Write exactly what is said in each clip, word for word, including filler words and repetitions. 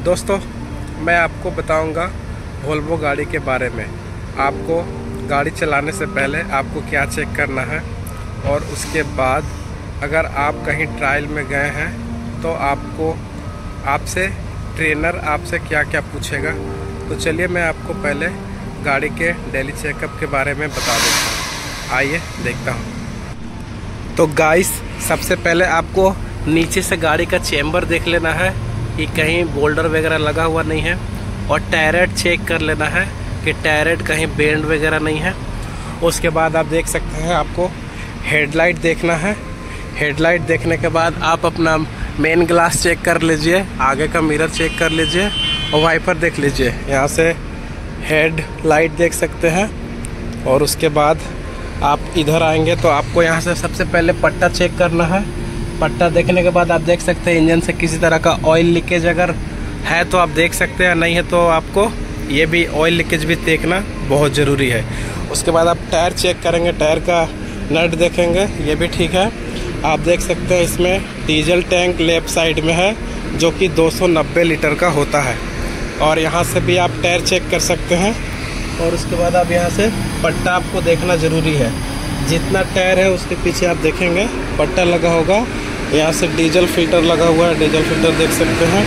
दोस्तों, मैं आपको बताऊंगा वोल्वो गाड़ी के बारे में। आपको गाड़ी चलाने से पहले आपको क्या चेक करना है, और उसके बाद अगर आप कहीं ट्रायल में गए हैं तो आपको आपसे ट्रेनर आपसे क्या क्या पूछेगा। तो चलिए मैं आपको पहले गाड़ी के डेली चेकअप के बारे में बता देता हूँ। आइए देखता हूँ। तो गाइस, सबसे पहले आपको नीचे से गाड़ी का चेम्बर देख लेना है कि कहीं बोल्डर वगैरह लगा हुआ नहीं है, और टायरेट चेक कर लेना है कि टायरेट कहीं बेंड वगैरह नहीं है। उसके बाद आप देख सकते हैं, आपको हेडलाइट देखना है। हेडलाइट देखने के बाद आप अपना मेन ग्लास चेक कर लीजिए, आगे का मिरर चेक कर लीजिए, और वाइपर देख लीजिए। यहाँ से हेड लाइट देख सकते हैं। और उसके बाद आप इधर आएंगे तो आपको यहाँ से सबसे पहले पट्टा चेक करना है। पट्टा देखने के बाद आप देख सकते हैं इंजन से किसी तरह का ऑयल लीकेज अगर है तो आप देख सकते हैं, नहीं है तो आपको ये भी ऑयल लीकेज भी देखना बहुत ज़रूरी है। उसके बाद आप टायर चेक करेंगे, टायर का नट देखेंगे, ये भी ठीक है। आप देख सकते हैं इसमें डीजल टैंक लेफ्ट साइड में है जो कि दो सौ नब्बे लीटर का होता है, और यहाँ से भी आप टायर चेक कर सकते हैं। और उसके बाद आप यहाँ से पट्टा आपको देखना ज़रूरी है। जितना टायर है उसके पीछे आप देखेंगे पट्टा लगा होगा। यहाँ से डीजल फिल्टर लगा हुआ है, डीजल फिल्टर देख सकते हैं।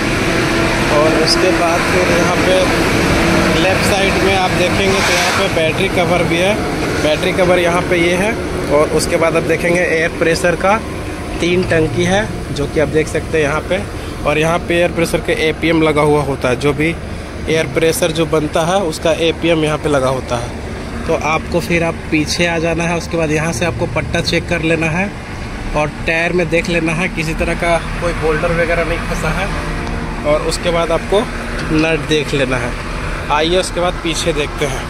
और उसके बाद फिर यहाँ पे लेफ़्ट साइड में आप देखेंगे तो यहाँ पे बैटरी कवर भी है। बैटरी कवर यहाँ पे ये है। और उसके बाद आप देखेंगे एयर प्रेशर का तीन टंकी है जो कि आप देख सकते हैं यहाँ पे। और यहाँ पे एयर प्रेशर के ए पी एम लगा हुआ होता है, जो भी एयर प्रेशर जो बनता है उसका ए पी एम यहाँ पे लगा होता है। तो आपको फिर आप पीछे आ जाना है। उसके बाद यहाँ से आपको पट्टा चेक कर लेना है, और टायर में देख लेना है किसी तरह का कोई बोल्डर वगैरह नहीं फंसा है। और उसके बाद आपको नट देख लेना है। आइए उसके बाद पीछे देखते हैं।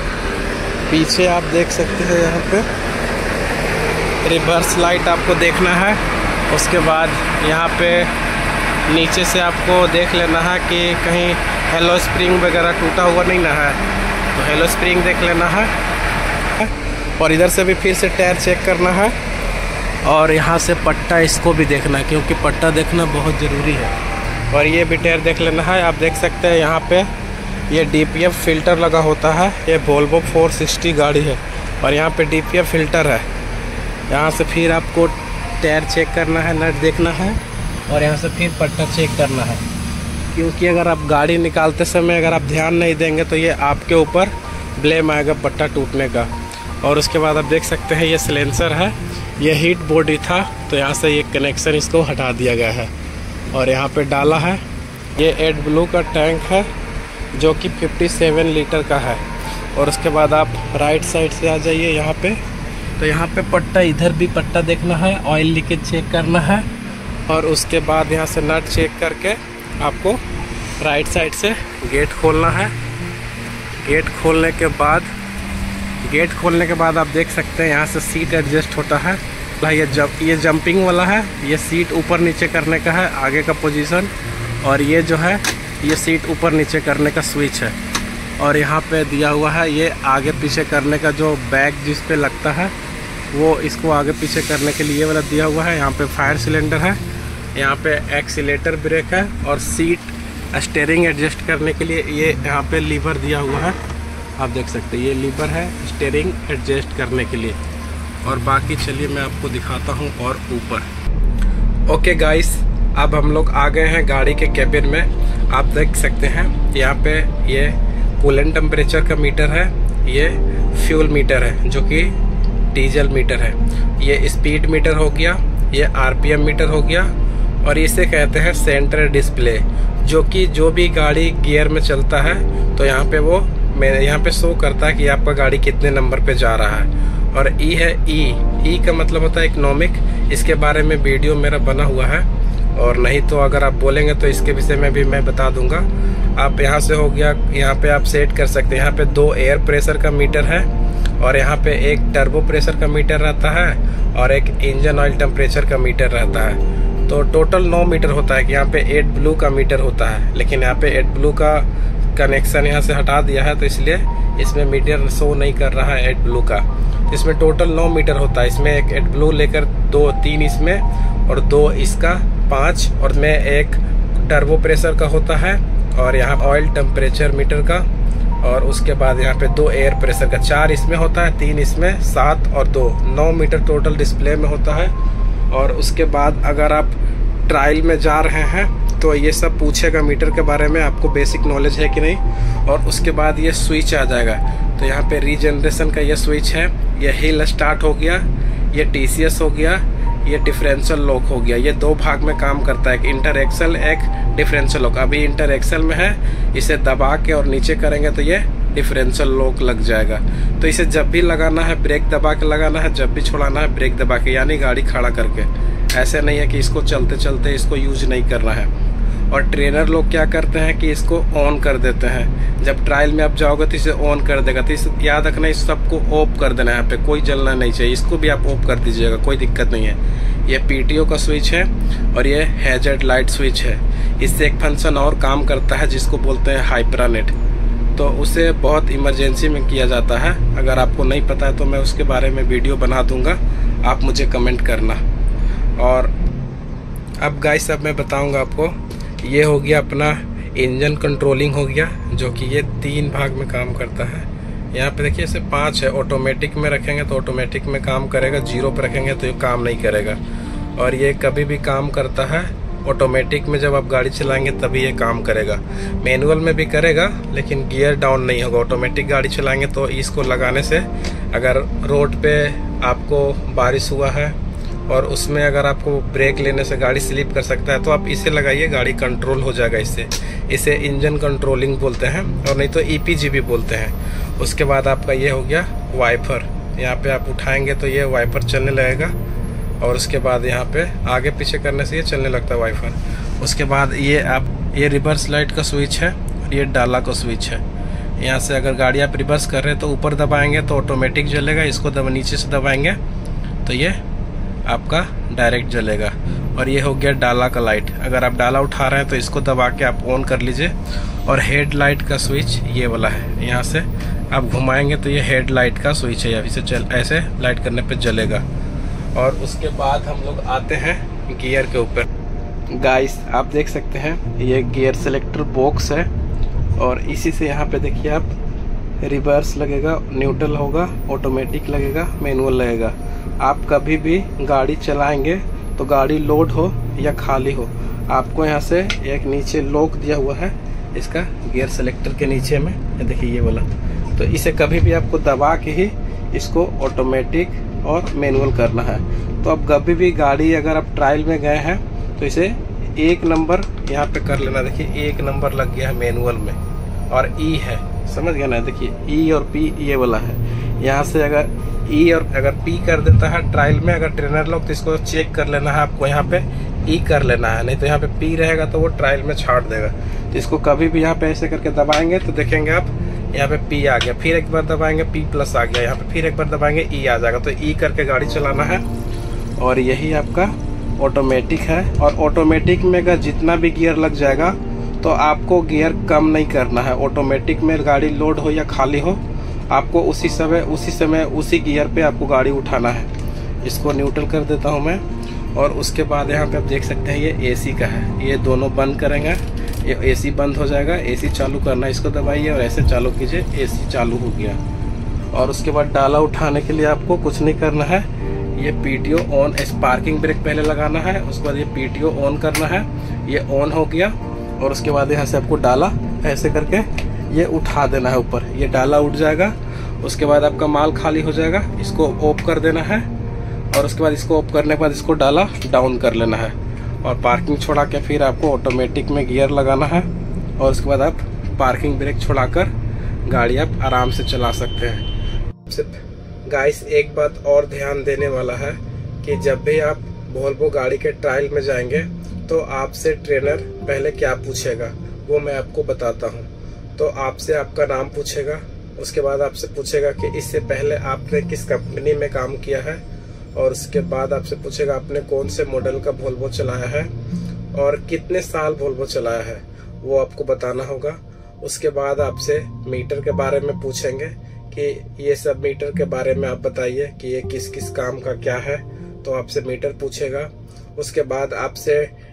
पीछे आप देख सकते हैं यहाँ पे रिवर्स लाइट आपको देखना है। उसके बाद यहाँ पे नीचे से आपको देख लेना है कि कहीं हेलो स्प्रिंग वगैरह टूटा हुआ नहीं ना है, तो हेलो स्प्रिंग देख लेना है। और इधर से भी फिर से टायर चेक करना है, और यहाँ से पट्टा इसको भी देखना है क्योंकि पट्टा देखना बहुत ज़रूरी है। और ये भी टायर देख लेना है। आप देख सकते हैं यहाँ पे ये डी पी एफ फिल्टर लगा होता है। ये वोल्वो फोर सिक्सटी गाड़ी है और यहाँ पे डी पी एफ फिल्टर है। यहाँ से फिर आपको टायर चेक करना है, नट देखना है, और यहाँ से फिर पट्टा चेक करना है। क्योंकि अगर आप गाड़ी निकालते समय अगर आप ध्यान नहीं देंगे तो ये आपके ऊपर ब्लेम आएगा पट्टा टूटने का। और उसके बाद आप देख सकते हैं ये सिलेंसर है, ये हीट बॉडी था तो यहाँ से ये कनेक्शन इसको हटा दिया गया है और यहाँ पे डाला है। ये एड ब्लू का टैंक है जो कि सत्तावन लीटर का है। और उसके बाद आप राइट साइड से आ जाइए यहाँ पे, तो यहाँ पे पट्टा, इधर भी पट्टा देखना है, ऑयल लीकेज चेक करना है। और उसके बाद यहाँ से नट चेक करके आपको राइट साइड से गेट खोलना है। गेट खोलने के बाद गेट खोलने के बाद आप देख सकते हैं यहाँ से सीट एडजस्ट होता है। ये जंप ये जंपिंग वाला है, ये सीट ऊपर नीचे करने का है, आगे का पोजीशन। और ये जो है ये सीट ऊपर नीचे करने का स्विच है। और यहाँ पे दिया हुआ है ये आगे पीछे करने का जो बैग जिस पे लगता है वो इसको आगे पीछे करने के लिए वाला दिया हुआ है। यहाँ पे फायर सिलेंडर है, यहाँ पे एक्सीलेटर ब्रेक है, और सीट स्टीयरिंग एडजस्ट करने के लिए ये यहाँ पे लीवर दिया हुआ है। आप देख सकते हैं ये लीवर है स्टीयरिंग एडजस्ट करने के लिए। और बाकी चलिए मैं आपको दिखाता हूँ और ऊपर। ओके गाइस, अब हम लोग आ गए हैं गाड़ी के कैबिन में। आप देख सकते हैं यहाँ पे ये कूलेंट टेम्परेचर का मीटर है, ये फ्यूल मीटर है जो कि डीजल मीटर है, ये स्पीड मीटर हो गया, ये आर पी एम मीटर हो गया, और इसे कहते हैं सेंटर डिस्प्ले, जो कि जो भी गाड़ी गियर में चलता है तो यहाँ पे वो मेरे यहाँ पे शो करता है कि आपका गाड़ी कितने नंबर पे जा रहा है। और ई है ई ई का मतलब होता है इकोनॉमिक। इसके बारे में वीडियो मेरा बना हुआ है, और नहीं तो अगर आप बोलेंगे तो इसके विषय में भी मैं बता दूंगा। आप यहाँ से हो गया, यहाँ पे आप सेट कर सकते हैं। यहाँ पे दो एयर प्रेशर का मीटर है, और यहाँ पे एक टर्बो प्रेशर का मीटर रहता है, और एक इंजन ऑयल टेम्परेचर का मीटर रहता है। तो टोटल नौ मीटर होता है कि यहाँ पे एड ब्लू का मीटर होता है, लेकिन यहाँ पे एड ब्लू का कनेक्शन यहाँ से हटा दिया है तो इसलिए इसमें मीटर शो नहीं कर रहा है एड ब्लू का। इसमें टोटल नौ मीटर होता है। इसमें एक एड ब्लू लेकर दो तीन इसमें और दो इसका पाँच, और में एक टर्बो प्रेशर का होता है और यहाँ ऑयल टेम्परेचर मीटर का, और उसके बाद यहाँ पे दो एयर प्रेशर का। चार इसमें होता है, तीन इसमें, सात और दो नौ मीटर टोटल डिस्प्ले में होता है। और उसके बाद अगर आप ट्रायल में जा रहे हैं तो ये सब पूछेगा मीटर के बारे में, आपको बेसिक नॉलेज है कि नहीं। और उसके बाद ये स्विच आ जाएगा, तो यहाँ पे रीजनरेशन का ये स्विच है, ये हिल स्टार्ट हो गया, ये टी सी एस हो गया, ये डिफरेंशियल लॉक हो गया। ये दो भाग में काम करता है, एक इंटर एक्सल, एक डिफरेंशियल लॉक। अभी इंटर एक्सल में है, इसे दबा के और नीचे करेंगे तो ये डिफरेंशियल लॉक लग जाएगा। तो इसे जब भी लगाना है ब्रेक दबा के लगाना है, जब भी छुड़ाना है ब्रेक दबा के, यानी गाड़ी खड़ा करके। ऐसे नहीं है कि इसको चलते चलते इसको यूज नहीं करना है। और ट्रेनर लोग क्या करते हैं कि इसको ऑन कर देते हैं, जब ट्रायल में आप जाओगे तो इसे ऑन कर देगा। तो इस याद रखना, इस सबको ऑफ कर देना है, यहाँ पे कोई जलना नहीं चाहिए, इसको भी आप ऑफ कर दीजिएगा, कोई दिक्कत नहीं है। ये पी टी ओ का स्विच है और ये हैजर्ड लाइट स्विच है। इससे एक फंक्शन और काम करता है जिसको बोलते हैं हाइपरानेट, तो उसे बहुत इमरजेंसी में किया जाता है। अगर आपको नहीं पता है तो मैं उसके बारे में वीडियो बना दूंगा, आप मुझे कमेंट करना। और अब गाइस अब मैं बताऊंगा आपको, ये हो गया अपना इंजन कंट्रोलिंग हो गया, जो कि ये तीन भाग में काम करता है। यहाँ पे देखिए इसे पांच है, ऑटोमेटिक में रखेंगे तो ऑटोमेटिक में काम करेगा, जीरो पे रखेंगे तो ये काम नहीं करेगा। और ये कभी भी काम करता है ऑटोमेटिक में, जब आप गाड़ी चलाएंगे तभी ये काम करेगा। मैनुअल में भी करेगा लेकिन गियर डाउन नहीं होगा। ऑटोमेटिक गाड़ी चलाएंगे तो इसको लगाने से अगर रोड पे आपको बारिश हुआ है और उसमें अगर आपको ब्रेक लेने से गाड़ी स्लिप कर सकता है तो आप इसे लगाइए, गाड़ी कंट्रोल हो जाएगा इससे। इसे इंजन कंट्रोलिंग बोलते हैं, और नहीं तो ई पी जी भी बोलते हैं। उसके बाद आपका ये हो गया वाइपर, यहाँ पे आप उठाएंगे तो ये वाइपर चलने लगेगा, और उसके बाद यहाँ पे आगे पीछे करने से ये चलने लगता है वाइपर। उसके बाद ये आप ये रिवर्स लाइट का स्विच है और ये डाला का स्विच है। यहाँ से अगर गाड़ी आप रिवर्स कर रहे हैं तो ऊपर दबाएंगे तो ऑटोमेटिक जलेगा, इसको दबा नीचे से दबाएंगे तो ये आपका डायरेक्ट जलेगा। और ये हो गया डाला का लाइट, अगर आप डाला उठा रहे हैं तो इसको दबा के आप ऑन कर लीजिए। और हेड लाइट का स्विच ये वाला है, यहाँ से आप घुमाएंगे तो ये हेड लाइट का स्विच है, या इसे चल ऐसे लाइट करने पे जलेगा। और उसके बाद हम लोग आते हैं गियर के ऊपर। गाइस आप देख सकते हैं ये गियर सेलेक्टर बॉक्स है, और इसी से यहाँ पे देखिए आप रिवर्स लगेगा, न्यूट्रल होगा, ऑटोमेटिक लगेगा, मैनुअल लगेगा। आप कभी भी गाड़ी चलाएंगे तो गाड़ी लोड हो या खाली हो, आपको यहाँ से एक नीचे लॉक दिया हुआ है इसका गियर सेलेक्टर के नीचे में, ये देखिए ये वाला। तो इसे कभी भी आपको दबा के ही इसको ऑटोमेटिक और मैनुअल करना है। तो अब कभी भी गाड़ी अगर आप ट्रायल में गए हैं तो इसे एक नंबर यहाँ पे कर लेना। देखिए एक नंबर लग गया है मैनुअल में, और ई है, समझ गया ना। देखिए ई और पी ये वाला है, यहाँ से अगर ई और अगर पी कर देता है ट्रायल में अगर ट्रेनर लोग, तो इसको चेक कर लेना है आपको, यहाँ पे ई कर लेना है, नहीं तो यहाँ पे पी रहेगा तो वो ट्रायल में छाड़ देगा। तो इसको कभी भी यहाँ पे ऐसे करके दबाएंगे तो देखेंगे आप यहाँ पे पी आ गया, फिर एक बार दबाएंगे पी प्लस आ गया, यहाँ पे फिर एक बार दबाएंगे ई आ जाएगा। तो ई करके गाड़ी चलाना है, और यही आपका ऑटोमेटिक है। और ऑटोमेटिक में अगर जितना भी गियर लग जाएगा तो आपको गियर कम नहीं करना है। ऑटोमेटिक में गाड़ी लोड हो या खाली हो, आपको उसी समय उसी समय उसी गियर पे आपको गाड़ी उठाना है। इसको न्यूट्रल कर देता हूँ मैं। और उसके बाद यहाँ पे आप देख सकते हैं ये एसी का है, ये दोनों बंद करेंगे, ये एसी बंद हो जाएगा। एसी चालू करना, इसको दबाइए और ऐसे चालू कीजिए, एसी चालू हो गया। और उसके बाद डाला उठाने के लिए आपको कुछ नहीं करना है, ये पीटीओ ऑन, स्पार्किंग ब्रेक पहले लगाना है, उसके बाद ये पीटीओ ऑन करना है, ये ऑन हो गया। और उसके बाद यहाँ से आपको डाला ऐसे करके ये उठा देना है ऊपर, ये डाला उठ जाएगा। उसके बाद आपका माल खाली हो जाएगा, इसको ऑफ कर देना है। और उसके बाद इसको ऑफ करने के बाद इसको डाला डाउन कर लेना है, और पार्किंग छोड़ा के फिर आपको ऑटोमेटिक में गियर लगाना है। और उसके बाद आप पार्किंग ब्रेक छोड़ाकर गाड़ी आप आराम से चला सकते हैं। सिर्फ गाइस एक बात और ध्यान देने वाला है कि जब भी आप वोल्वो गाड़ी के ट्रायल में जाएंगे तो आपसे ट्रेनर पहले क्या पूछेगा वो मैं आपको बताता हूँ। तो आपसे आपका नाम पूछेगा, उसके बाद आपसे पूछेगा कि इससे पहले आपने किस कंपनी में काम किया है, और उसके बाद आपसे पूछेगा आपने कौन से मॉडल का वोल्वो चलाया है और कितने साल वोल्वो चलाया है, वो आपको बताना होगा। उसके बाद आपसे मीटर के बारे में पूछेंगे कि ये सब मीटर के बारे में आप बताइए कि ये किस किस काम का क्या है, तो आपसे मीटर पूछेगा। उसके बाद आपसे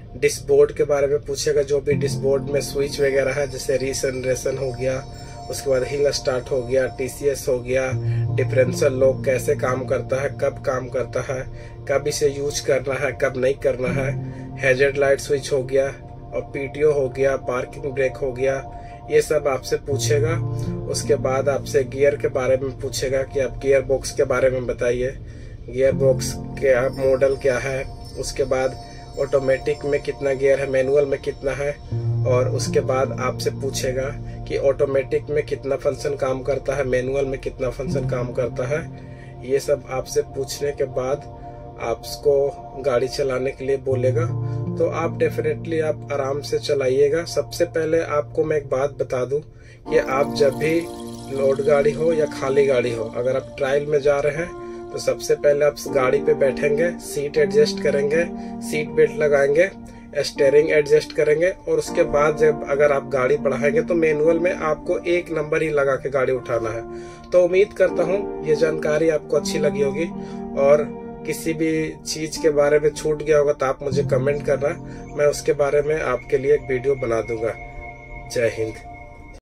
डिस्कबोर्ड के बारे में पूछेगा, जो भी डिस्कबोर्ड में स्विच वगैरह है, जैसे रीजनरेशन हो गया, उसके बाद हिल स्टार्ट हो गया, टीसीएस हो गया, डिफरेंशियल लॉक कैसे काम करता है, कब काम करता है, कब इसे यूज करना है, कब नहीं करना है, हैजर्ड लाइट स्विच हो गया और पीटीओ हो गया, पार्किंग ब्रेक हो गया, ये सब आपसे पूछेगा। उसके बाद आपसे गियर के बारे में पूछेगा कि आप गियर बॉक्स के बारे में बताइए, गियर बॉक्स क्या मॉडल क्या है। उसके बाद ऑटोमेटिक में कितना गियर है, मैनुअल में कितना है, और उसके बाद आपसे पूछेगा कि ऑटोमेटिक में कितना फंक्शन काम करता है, मैनुअल में कितना फंक्शन काम करता है। ये सब आपसे पूछने के बाद आपको गाड़ी चलाने के लिए बोलेगा, तो आप डेफिनेटली आप आराम से चलाइएगा। सबसे पहले आपको मैं एक बात बता दूं कि आप जब भी लोड गाड़ी हो या खाली गाड़ी हो, अगर आप ट्रायल में जा रहे हैं तो सबसे पहले आप गाड़ी पे बैठेंगे, सीट एडजस्ट करेंगे, सीट बेल्ट लगाएंगे, स्टीयरिंग एडजस्ट करेंगे, और उसके बाद जब अगर आप गाड़ी बढ़ाएंगे तो मैनुअल में आपको एक नंबर ही लगा के गाड़ी उठाना है। तो उम्मीद करता हूँ ये जानकारी आपको अच्छी लगी होगी, और किसी भी चीज के बारे में छूट गया होगा तो आप मुझे कमेंट करना, मैं उसके बारे में आपके लिए एक वीडियो बना दूंगा। जय हिंद।